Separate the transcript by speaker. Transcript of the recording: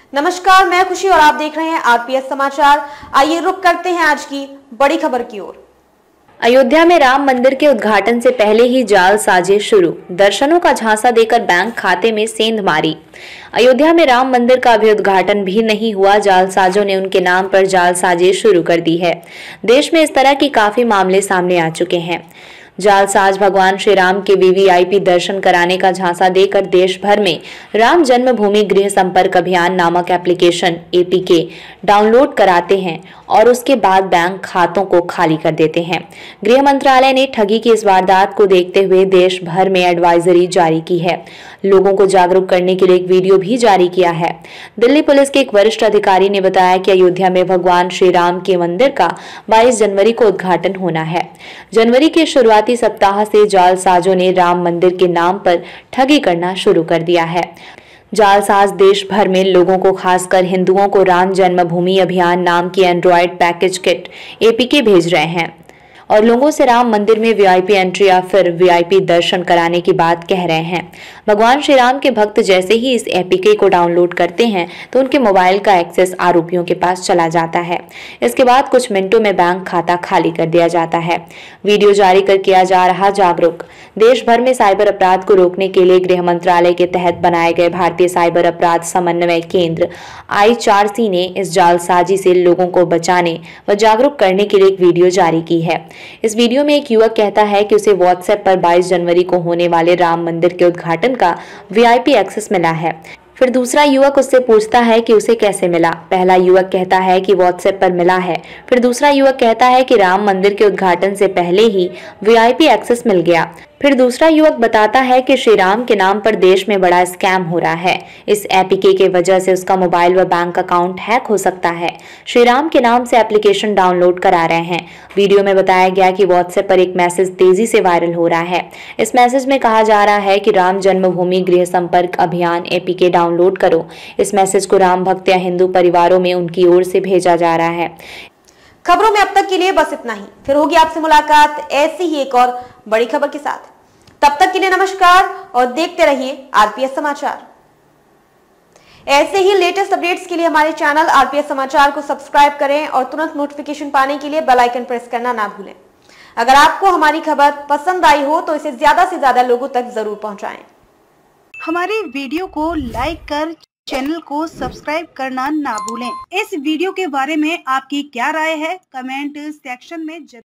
Speaker 1: नमस्कार, मैं खुशी और आप देख रहे हैं आरपीएस समाचार। आइए रुक करते हैं आज की बड़ी खबर की ओर।
Speaker 2: अयोध्या में राम मंदिर के उद्घाटन से पहले ही जालसाजी शुरू, दर्शनों का झांसा देकर बैंक खाते में सेंध मारी। अयोध्या में राम मंदिर का अभी उद्घाटन भी नहीं हुआ, जालसाजों ने उनके नाम पर जालसाजी शुरू कर दी है। देश में इस तरह के काफी मामले सामने आ चुके हैं। जालसाज भगवान श्री राम के वीवीआईपी दर्शन कराने का झांसा देकर देश भर में राम जन्मभूमि गृह संपर्क अभियान नामक एप्लीकेशन एपीके डाउनलोड कराते हैं और उसके बाद बैंक खातों को खाली कर देते हैं। गृह मंत्रालय ने ठगी की इस वारदात को देखते हुए देश भर में एडवाइजरी जारी की है। लोगों को जागरूक करने के लिए एक वीडियो भी जारी किया है। दिल्ली पुलिस के एक वरिष्ठ अधिकारी ने बताया कि अयोध्या में भगवान श्री राम के मंदिर का 22 जनवरी को उद्घाटन होना है। जनवरी के शुरुआती सप्ताह से जालसाजों ने राम मंदिर के नाम पर ठगी करना शुरू कर दिया है। जालसाज देश भर में लोगों को, खासकर हिंदुओं को, राम जन्मभूमि अभियान नाम की एंड्रॉयड पैकेज किट एपीके भेज रहे हैं और लोगों से राम मंदिर में वीआईपी एंट्री या फिर वीआईपी दर्शन कराने की बात कह रहे हैं। भगवान श्री राम के भक्त जैसे ही इस एपीके को डाउनलोड करते हैं तो उनके मोबाइल का एक्सेस आरोपियों के पास चला जाता है। इसके बाद कुछ मिनटों में बैंक खाता खाली कर दिया जाता है। वीडियो जारी कर किया जा रहा जागरूक। देश भर में साइबर अपराध को रोकने के लिए गृह मंत्रालय के तहत बनाए गए भारतीय साइबर अपराध समन्वय केंद्र I4C ने इस जालसाजी से लोगों को बचाने व जागरूक करने के लिए एक वीडियो जारी की है। इस वीडियो में एक युवक कहता है कि उसे व्हाट्सएप पर 22 जनवरी को होने वाले राम मंदिर के उद्घाटन का वीआईपी एक्सेस मिला है। फिर दूसरा युवक उससे पूछता है कि उसे कैसे मिला। पहला युवक कहता है कि व्हाट्सएप पर मिला है। फिर दूसरा युवक कहता है कि राम मंदिर के उद्घाटन से पहले ही वीआईपी एक्सेस मिल गया। फिर दूसरा युवक बताता है कि श्री राम के नाम पर देश में बड़ा स्कैम हो रहा है। इस एपीके के वजह से उसका मोबाइल व बैंक अकाउंट हैक हो सकता है। श्री राम के नाम से एप्लीकेशन डाउनलोड करा रहे हैं। वीडियो में बताया गया कि व्हाट्सएप पर एक मैसेज तेजी से वायरल हो रहा है। इस मैसेज में कहा जा रहा है कि राम जन्मभूमि गृह संपर्क अभियान एपीके डाउनलोड करो। इस मैसेज को राम भक्त या हिंदू परिवारों में उनकी ओर से भेजा जा रहा है।
Speaker 1: खबरों में अब तक के लिए बस इतना ही। फिर होगी आपसे मुलाकात ऐसी ही एक और बड़ी खबर के साथ। तब तक के लिए नमस्कार और देखते रहिए आरपीएस समाचार। ऐसे ही लेटेस्ट अपडेट्स के लिए हमारे चैनल आरपीएस समाचार को सब्सक्राइब करें और तुरंत नोटिफिकेशन पाने के लिए बेल आइकन प्रेस करना ना भूलें। अगर आपको हमारी खबर पसंद आई हो तो इसे ज्यादा से ज्यादा लोगों तक जरूर पहुंचाएं।
Speaker 3: हमारे वीडियो को लाइक कर चैनल को सब्सक्राइब करना ना भूलें। इस वीडियो के बारे में आपकी क्या राय है, कमेंट सेक्शन में